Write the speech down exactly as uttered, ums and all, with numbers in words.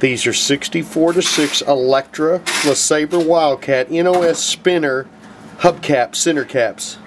These are sixty-four to six Electra LeSabre Wildcat N O S spinner hubcap center caps.